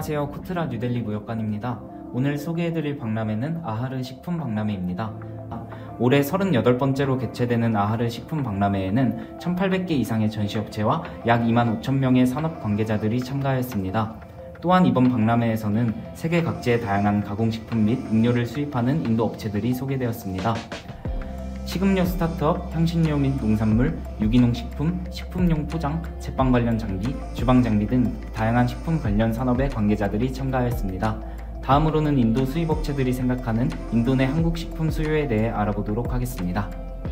안녕하세요. 코트라 뉴델리 무역관입니다. 오늘 소개해드릴 박람회는 아하르 식품 박람회입니다. 올해 38번째로 개최되는 아하르 식품 박람회에는 1,800개 이상의 전시업체와 약 25,000명의 산업 관계자들이 참가하였습니다. 또한 이번 박람회에서는 세계 각지의 다양한 가공식품 및 음료를 수입하는 인도 업체들이 소개되었습니다. 식음료 스타트업, 향신료 및 농산물, 유기농 식품, 식품용 포장, 제빵 관련 장비, 주방 장비 등 다양한 식품 관련 산업의 관계자들이 참가하였습니다. 다음으로는 인도 수입업체들이 생각하는 인도 내 한국 식품 수요에 대해 알아보도록 하겠습니다.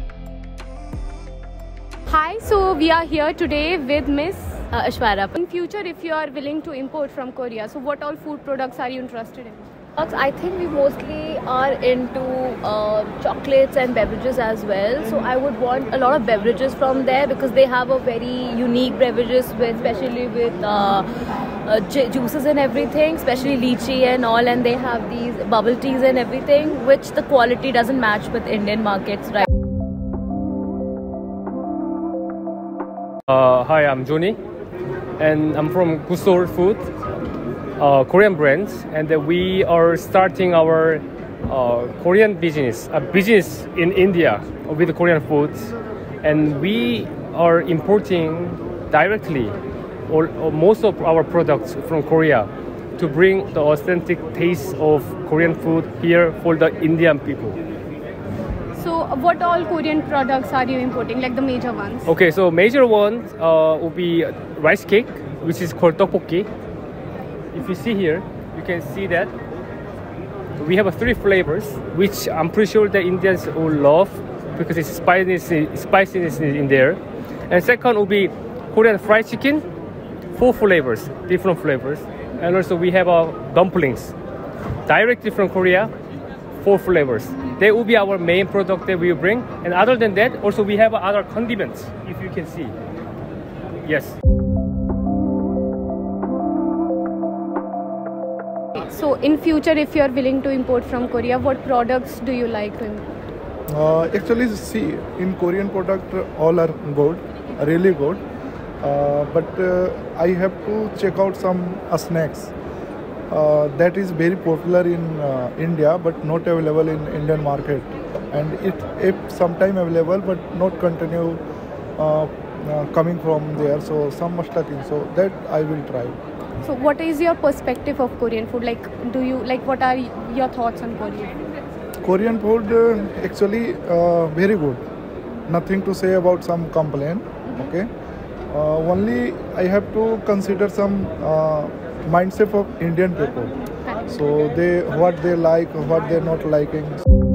Hi, so we are here today with Miss Ashwara. In future, if you are willing to import from Korea, so what all food products are you interested in? I think we mostly are into chocolates and beverages as well. So I would want a lot of beverages from there because they have a very unique beverages, especially with juices and everything, especially lychee and all. And they have these bubble teas and everything, which the quality doesn't match with Indian markets, right? Hi, I'm Johnny, and I'm from Gusol Food. Korean brands, and we are starting our Korean business in India with Korean foods, and we are importing directly most of our products from Korea to bring the authentic taste of Korean food here for the Indian people. So what all Korean products are you importing, like the major ones? Okay, so major ones will be rice cake, which is called tteokbokki. If you see here, you can see that we have 3 flavors, which I'm pretty sure the Indians will love because it's spiciness in there. And second will be Korean fried chicken, 4 flavors, different flavors. And also we have dumplings, directly from Korea, 4 flavors. They will be our main product that we will bring. And other than that, also we have other condiments, if you can see. Yes. So in future, if you are willing to import from Korea, what products do you like to import? Actually, see, in Korean product all are good, really good. But I have to check out some snacks that is very popular in India, but not available in Indian market. And it sometime available, but not continue coming from there. So some stuck-in. So that I will try. So what is your perspective of Korean food? Like, what are your thoughts on Korean food? Korean food actually very good. Nothing to say about some complaint. Okay. Only I have to consider some mindset of Indian people. So what they like, what they're not liking.